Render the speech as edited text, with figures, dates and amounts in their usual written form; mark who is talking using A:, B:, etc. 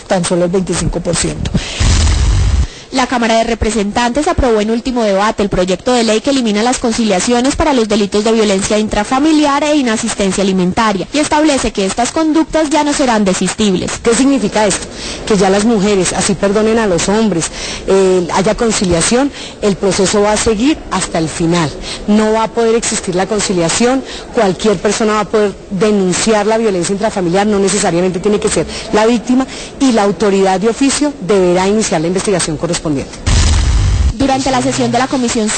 A: tan solo el 25%.
B: La Cámara de Representantes aprobó en último debate el proyecto de ley que elimina las conciliaciones para los delitos de violencia intrafamiliar e inasistencia alimentaria y establece que estas conductas ya no serán desistibles.
C: ¿Qué significa esto? Que ya las mujeres, así perdonen a los hombres, haya conciliación, el proceso va a seguir hasta el final. No va a poder existir la conciliación, cualquier persona va a poder denunciar la violencia intrafamiliar, no necesariamente tiene que ser la víctima, y la autoridad de oficio deberá iniciar la investigación correspondiente.
B: Durante la sesión de la Comisión